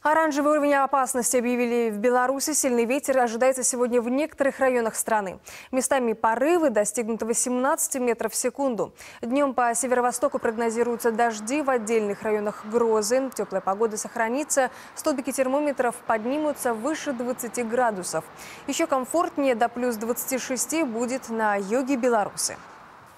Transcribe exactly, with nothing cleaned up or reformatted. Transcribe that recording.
Оранжевый уровень опасности объявили в Беларуси. Сильный ветер ожидается сегодня в некоторых районах страны. Местами порывы достигнут восемнадцати метров в секунду. Днем по северо-востоку прогнозируются дожди, в отдельных районах грозы. Теплая погода сохранится. Столбики термометров поднимутся выше двадцати градусов. Еще комфортнее, до плюс двадцати шести, будет на юге Беларуси.